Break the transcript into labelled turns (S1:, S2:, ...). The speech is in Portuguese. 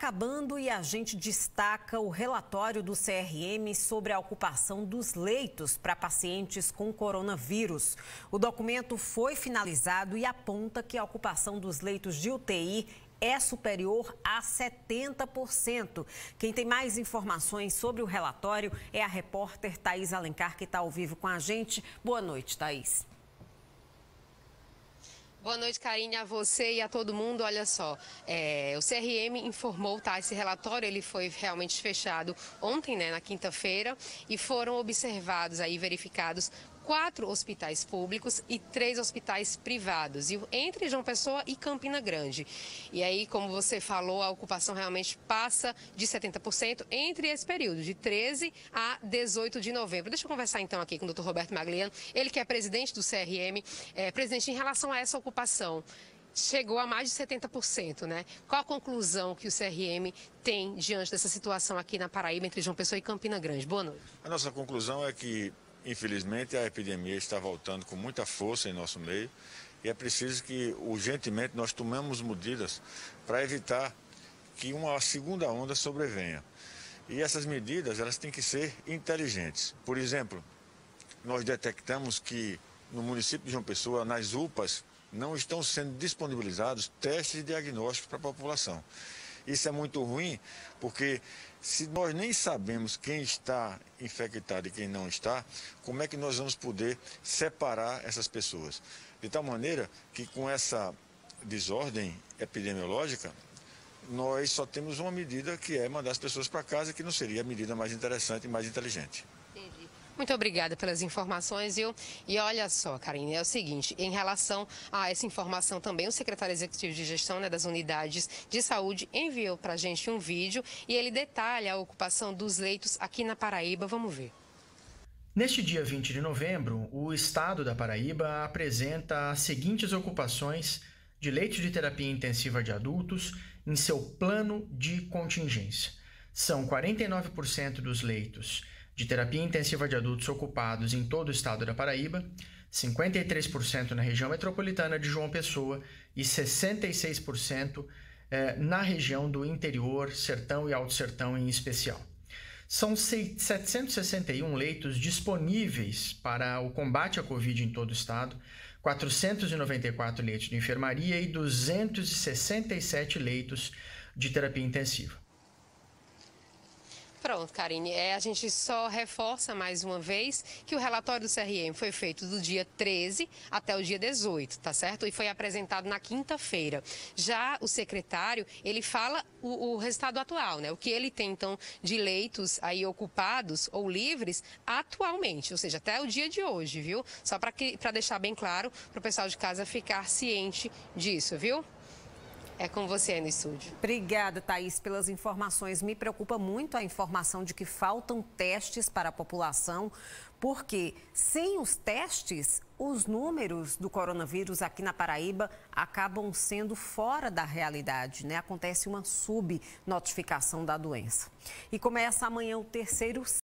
S1: acabando e a gente destaca o relatório do CRM sobre a ocupação dos leitos para pacientes com coronavírus. O documento foi finalizado e aponta que a ocupação dos leitos de UTI é superior a 70%. Quem tem mais informações sobre o relatório é a repórter Thaís Alencar, que está ao vivo com a gente. Boa noite, Thaís.
S2: Boa noite, Karine, a você e a todo mundo. Olha só, o CRM informou, tá? Esse relatório ele foi realmente fechado ontem, né, na quinta-feira, e foram observados aí, verificados 4 hospitais públicos e 3 hospitais privados, entre João Pessoa e Campina Grande. E aí, como você falou, a ocupação realmente passa de 70% entre esse período, de 13 a 18 de novembro. Deixa eu conversar então aqui com o Dr. Roberto Magliano, ele que é presidente do CRM. Presidente, em relação a essa ocupação, chegou a mais de 70%, né? Qual a conclusão que o CRM tem diante dessa situação aqui na Paraíba, entre João Pessoa e Campina Grande? Boa noite.
S3: A nossa conclusão é que, infelizmente, a epidemia está voltando com muita força em nosso meio e é preciso que, urgentemente, nós tomemos medidas para evitar que uma segunda onda sobrevenha. E essas medidas, elas têm que ser inteligentes. Por exemplo, nós detectamos que no município de João Pessoa, nas UPAs, não estão sendo disponibilizados testes de diagnóstico para a população. Isso é muito ruim, porque se nós nem sabemos quem está infectado e quem não está, como é que nós vamos poder separar essas pessoas? De tal maneira que com essa desordem epidemiológica, nós só temos uma medida, que é mandar as pessoas para casa, que não seria a medida mais interessante e mais inteligente.
S2: Entendi. Muito obrigada pelas informações, viu? E olha só, Karine, é o seguinte, em relação a essa informação também, o secretário executivo de gestão, né, das unidades de saúde enviou para a gente um vídeo e ele detalha a ocupação dos leitos aqui na Paraíba. Vamos ver.
S4: Neste dia 20 de novembro, o estado da Paraíba apresenta as seguintes ocupações de leitos de terapia intensiva de adultos em seu plano de contingência. São 49% dos leitos de terapia intensiva de adultos ocupados em todo o estado da Paraíba, 53% na região metropolitana de João Pessoa e 66% na região do interior, Sertão e Alto Sertão em especial. São 761 leitos disponíveis para o combate à Covid em todo o estado, 494 leitos de enfermaria e 267 leitos de terapia intensiva.
S2: Pronto, Karine, a gente só reforça mais uma vez que o relatório do CRM foi feito do dia 13 até o dia 18, tá certo? E foi apresentado na quinta-feira. Já o secretário, ele fala o resultado atual, né? O que ele tem, então, de leitos aí ocupados ou livres atualmente, ou seja, até o dia de hoje, viu? Só para deixar bem claro, para o pessoal de casa ficar ciente disso, viu? É com você aí no estúdio.
S1: Obrigada, Thaís, pelas informações. Me preocupa muito a informação de que faltam testes para a população, porque sem os testes, os números do coronavírus aqui na Paraíba acabam sendo fora da realidade, né? Acontece uma subnotificação da doença. E começa amanhã o terceiro